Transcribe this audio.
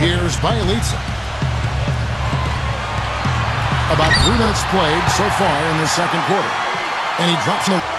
Here's Bielitsa. About 3 minutes played so far in the second quarter. And he drops no.